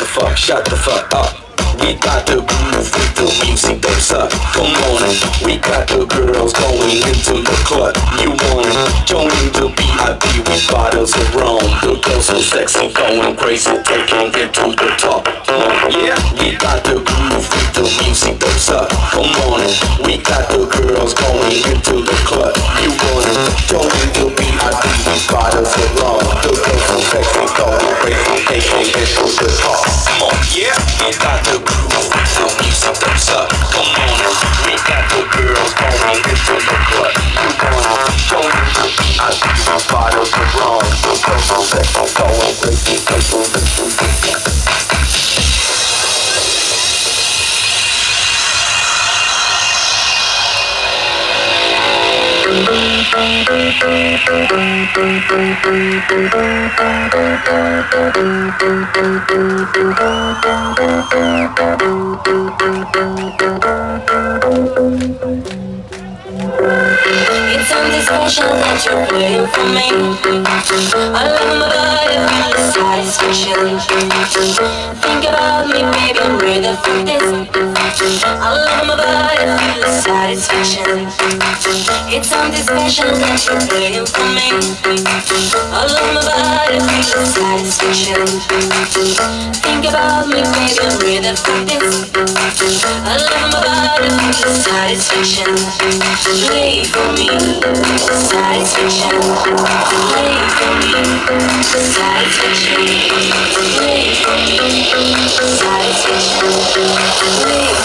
shut the fuck up. We got the groove with the music that's up. Come on, we got the girls going into the club. You wanna join the VIP with bottles of rum? The girls so sexy, going crazy, taking it to the top. Yeah, we got the groove with the music that's up. Come on, we got the girls going into the club. You wanna join the VIP with bottles of rum? The girls so sexy, going crazy, taking it to the top. Yeah, we got the groove with the music that's up. Come on, we got the girls going into the club. You wanna join the VIP with bottles of rum? The girls so sexy, going crazy, taking it to the top. It's something special that you're playing for me. I love my body, feel the satisfaction. Think about me, baby, I'm ready for this. I love my body, feel the satisfaction. It's something special that you're playing for me. I love my body, feel the satisfaction. Think about me, baby, I'm ready for this. I love my body, feel the satisfaction. Play for me, satisfaction. Play for me, satisfaction. Play for me, satisfaction. Play